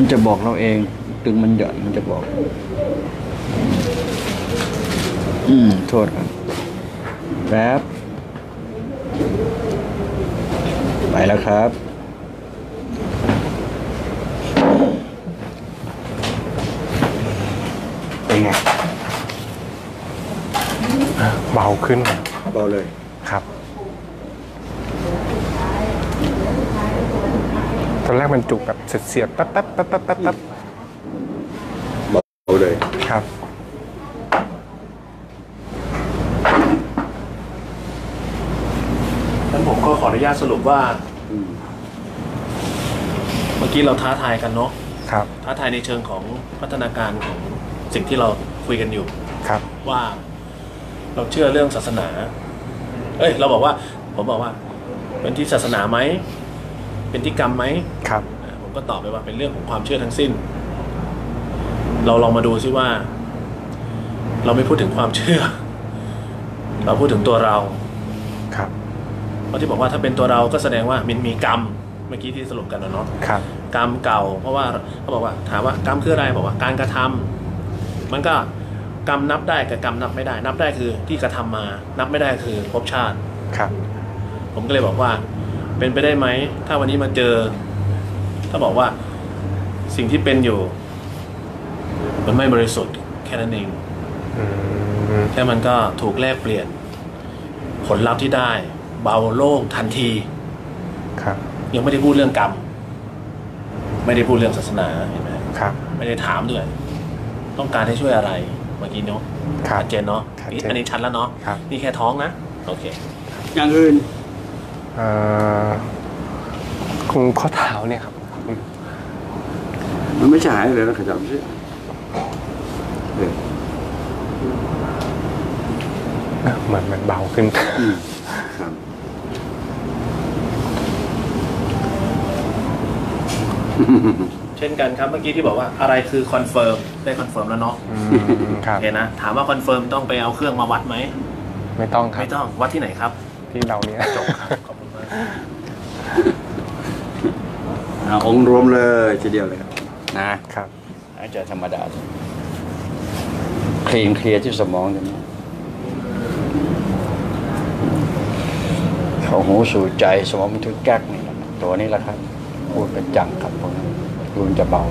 มันจะบอกเราเองตึงมันหย่อนมันจะบอกโทษครับแป๊บไปแล้วครับเป็นไงเบาขึ้นเบาเลยครับตอนแรกมันจุกแบบเสียดๆแป๊บเบาเลยครับงั้นผมก็ขออนุญาตสรุปว่าเมื่อกี้เราท้าทายกันเนาะครับท้าทายในเชิงของพัฒนาการของสิ่งที่เราคุยกันอยู่ครับว่าเราเชื่อเรื่องศาสนาเราบอกว่าผมบอกว่าเป็นที่ศาสนาไหมเป็นที่กรรมไหมครับผมก็ตอบไปว่าเป็นเรื่องของความเชื่อทั้งสิ้นเราลองมาดูซิว่าเราไม่พูดถึงความเชื่อเราพูดถึงตัวเราครับเพราะที่บอกว่าถ้าเป็นตัวเราก็แสดงว่ามันมีกรรมเมื่อกี้ที่สรุปกันเนาะครับกรรมเก่าเพราะว่าเขาบอกว่าถามว่ากรรมคืออะไรบอกว่าการกระทำมันก็กรรมนับได้กับกรรมนับไม่ได้นับได้คือที่กระทำมานับไม่ได้คือภพชาติครับผมก็เลยบอกว่าเป็นไปได้ไหมถ้าวันนี้มาเจอถ้าบอกว่าสิ่งที่เป็นอยู่มันไม่บริสุทธิ์แค่นั้นเองแค่มันก็ถูกแลกเปลี่ยนผลลัพธ์ที่ได้เบาโล่งทันทีครับยังไม่ได้พูดเรื่องกรรมไม่ได้พูดเรื่องศาสนาเห็นไหมครับไม่ได้ถามด้วยต้องการให้ช่วยอะไรเมื่อกี้เนาะชัดเจนเนาะอันนี้ชัดแล้วเนาะนี่แค่ท้องนะโอเคอย่างอื่นคงข้อเท้าเนี่ยครับมันไม่ใช่หายเลยนะขยับสิเหมือนมันเบาขึ้นครับเช่นกันครับเมื่อกี้ที่บอกว่าอะไรคือคอนเฟิร์มได้คอนเฟิร์มแล้วเนาะโอเคนะถามว่าคอนเฟิร์มต้องไปเอาเครื่องมาวัดไหมไม่ต้องครับไม่ต้องวัดที่ไหนครับที่เราเนี่ยจบครับขอบคุณมากองค์รวมเลยทีเดียวเลยนะครับอาจจะธรรมดาเคลียร์ที่สมองอย่างนี้เข้าหูสู่ใจสมองมันถึงแก๊กนี่แหละตัวนี้แหละครับพูดเป็นจังครับพวกนั้นดูจะเบา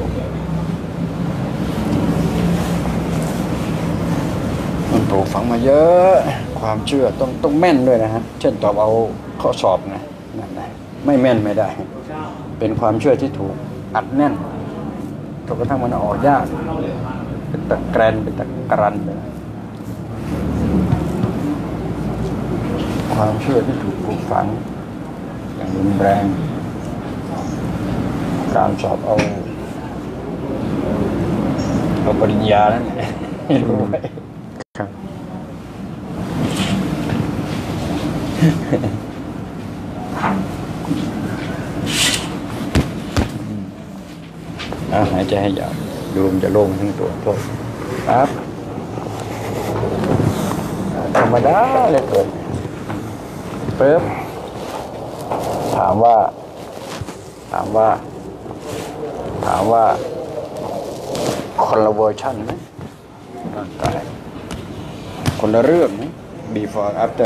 มันปลูกฝังมาเยอะความเชื่อต้องแม่นด้วยนะฮะเช่นตอบเอาข้อสอบนะนั่นนะไม่แม่นไม่ได้เป็นความเชื่อที่ถูกอัดแน่นจนกระทั่งมันออกยากเป็นตะแกรนเป็นตะกรันไปความเชื่อที่ถูกปลูกฝังอย่างรุนแรงการสอบเอาปริญญานั่นแหละให้รู้ไว้ครับหายใจให้ยาวดูมันจะโล่งทั้งตัวโทษครับธรรมดาเลยเกิดปึ๊บถามว่าคนละเวอร์ชันไหมร่างกายคนละเรื่องไหม before after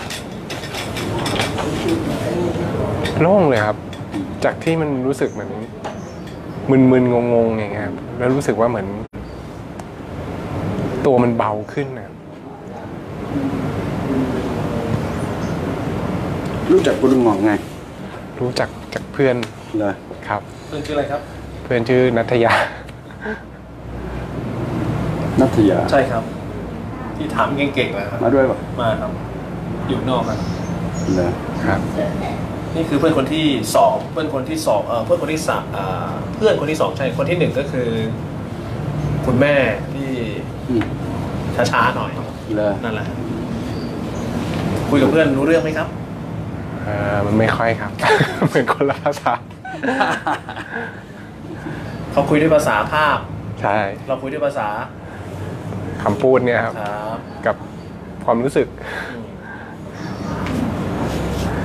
โล่งเลยครับจากที่มันรู้สึกเหมือนมึนๆงงๆอย่างเงี้ยครับแล้วรู้สึกว่าเหมือนตัวมันเบาขึ้นนะรู้จักคุณงองไงรู้จักจากเพื่อนเลยครับเพื่อนชื่ออะไรครับเพื่อนชื่อณัฐยาใช่ครับที่ถามเก่งๆนะครับมาด้วยป่ะมาครับอยู่นอกเลยครับนี่คือเพื่อนคนที่สองเพื่อนคนที่สองเพื่อนคนที่สามเพื่อนคนที่สองใช่คนที่หนึ่งก็คือคุณแม่ที่ช้าๆหน่อยนั่นแหละคุยกับเพื่อนรู้เรื่องไหมครับมันไม่ค่อยครับเหมือนคนละภาษาเขาคุยด้วยภาษาภาพใช่เราคุยด้วยภาษาคำพูดเนี่ยครับกับความรู้สึก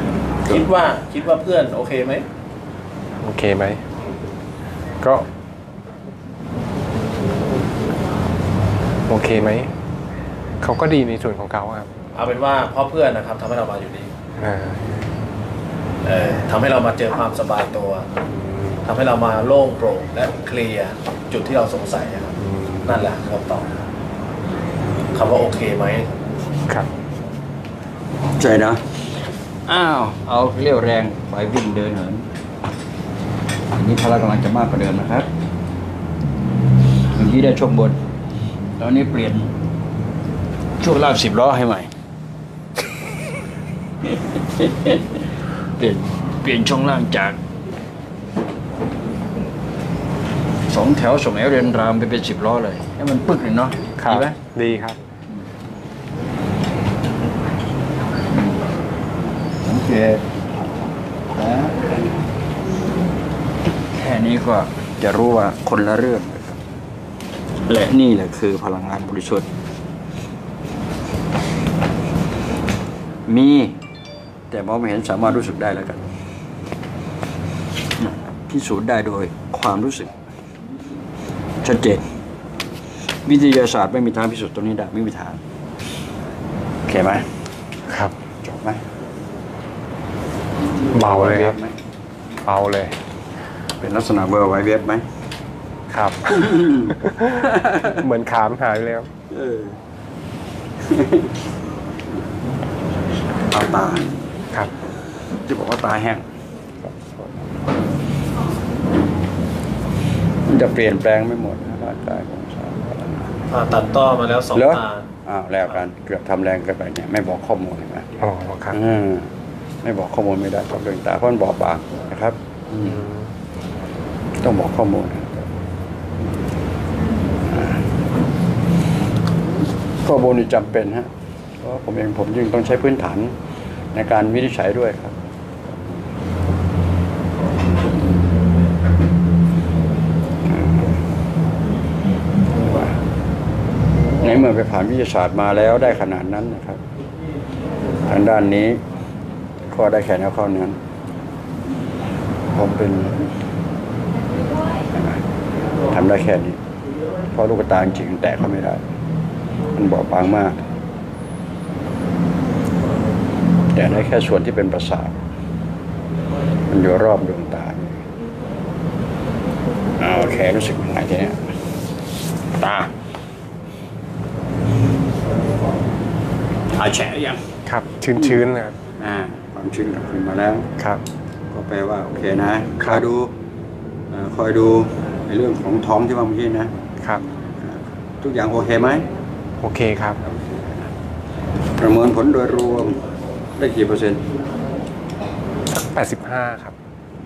คิดว่าเพื่อนโอเคไหมโอเคไหมก็โอเคไหมเขาก็ดีในส่วนของเขาครับเอาเป็นว่าเพราะเพื่อนนะครับทำให้เรามาอยู่นี่อ่าทำให้เรามาเจอความสบายตัวทำให้เรามาโล่งโปร่งและเคลียร์จุดที่เราสงสัยนะครับนั่นแหละคำตอบคำว่าโอเคไหมครับใช่นะอ้าวเอาเรี่ยวแรงไปวิ่งเดินเหินอันนี้พละกำลังจะมากกว่าเดิมนะครับเมื่อกี้ได้ช่วงบนตอนนี้เปลี่ยนช่วงล่าง10 ล้อให้ใหม่ เปลี่ยนช่วงล่างจาก2 แถวส่งแอวเรียนรามไปเป็น10 ล้อเลยให้มันปึ๊กเลยเนาะครับดีไหมดีครับสังเกตนะแค่นี้ก็จะรู้ว่าคนละเรื่องนะครับและนี่แหละคือพลังงานบริสุทธิ์มีแต่มองไม่เห็นสามารถรู้สึกได้แล้วกันพิสูจน์ได้โดยความรู้สึกชัดเจนวิทยาศาสตร์ไม่มีทางพิสูจน์ตรงนี้ได้ไม่มีทางโอเคไหมครับจบไหมเบาเลยครับไหมเบาเลยเป็นลักษณะเบอร์ไวเว็บไหมครับ เหมือนขามหายไปแล้วเอาตาครับจะบอกว่าตาแห้งมันจะเปลี่ยนแปลงไม่หมดนะร่างกายของชาวพลังงานตัดต่อมาแล้ว2 เหรอตาอ้าวแล้วกันเกือบทำแรงเกินไปเนี่ยไม่บอกข้อมูลเห็นไหมอ๋อครับไม่บอกข้อมูลไม่ได้เพราะดวงตาเพราะมันบอบบางนะครับต้องบอกข้อมูลนะครับข้อมูลนี่จำเป็นฮะเพราะผมยิ่งต้องใช้พื้นฐานในการวินิจฉัยด้วยครับในเมื่อไปผ่านวิทยาศาสตร์มาแล้วได้ขนาดนั้นนะครับทางด้านนี้ข้อได้แค่นี้ข้อนั้นผมเป็นทำได้แค่นี้เพราะลูกตาจริงแตะเขาไม่ได้มันบอบบางมากแต่ได้แค่ส่วนที่เป็นประสาทมันอยู่รอบดวงตาโอเครู้สึกยังไงทีนี้ตาแฉะยังครับ ชื้นๆนะครับความชื้นกลับคืนมาแล้วครับก็แปลว่าโอเคนะคอยดูในเรื่องของท้องที่ว่าเมื่อกี้นะครับ ทุกอย่างโอเคไหมโอเคครับประเมินผลโดยรวมได้กี่เปอร์เซ็นต์สัก85ครับ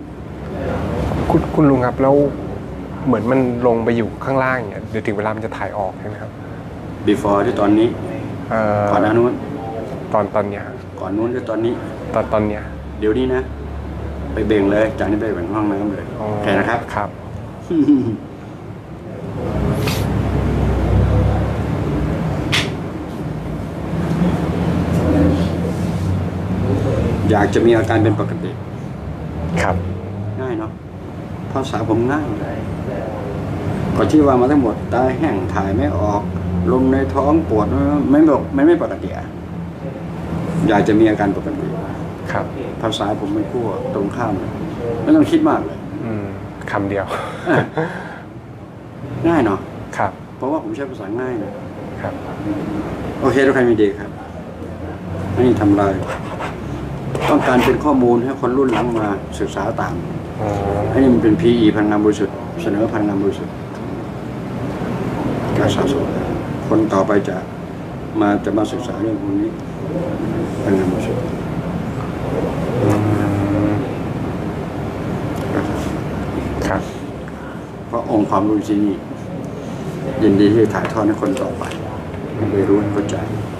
คุณลุงครับแล้วเหมือนมันลงไปอยู่ข้างล่างอย่างเงี้ยเดี๋ยวถึงเวลามันจะถ่ายออกใช่ไหมครับ before ที่ตอนนี้ก่อนหน้านู้นตอนเนี้ยครับก่อนนู้นหรือตอนนี้ตอนเนี้ยเดี๋ยวนี้นะไปเบ่งเลยจากนี้ไปเบ่งห้องน้ำเลยอ๋อโอเคนะครับครับอยากจะมีอาการเป็นปกติครับง่ายเนาะภาษาผมง่ายก็ที่ว่ามาทั้งหมดตาแห้งถ่ายไม่ออกลมในท้องปวดไม่ปกติอยากจะมีอาการปกติครับภาษาผมไม่คู่ตรงข้ามเลยไม่ต้องคิดมากเลยคำเดียวง่ายเนาะครับเพราะว่าผมใช้ภาษาง่ายนะครับ โอเคทุกใครมีดีครับไม่ทำลายต้องการเป็นข้อมูลให้คนรุ่นหลังมาศึกษาตามอ๋ออันนี้มันเป็น PE พลังงานบริสุทธิ์เสนอพลังงานบริสุทธิ์การสะสมคนต่อไปจะมาศึกษาเรื่องพวกนี้พลังงานบริสุทธิ์ครับเพราะองค์ความรู้ที่นี่ยินดีที่จะถ่ายทอดให้คนต่อไปเรียนรู้ให้เข้าใจ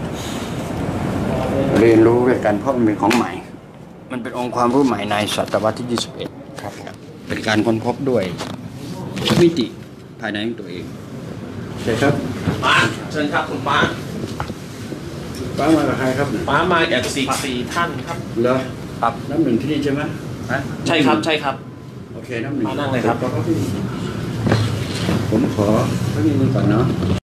เรียนรู้ด้วยกันเพราะมันเป็นของใหม่ มันเป็นองค์ความรู้ใหม่ในศตวรรษที่ 21 ครับเป็นการค้นพบด้วยมิติภายในของตัวเองใช่ครับป้าเชิญครับคุณป้าป้ามากับใครครับป้ามาจาก4 ท่านครับเหรอครับน้ำหนึ่งที่นี่ใช่ไหมใช่ครับใช่ครับโอเคน้ำหนึ่งมานั่งเลยครับผมขอเท่านี้ก่อนเนาะ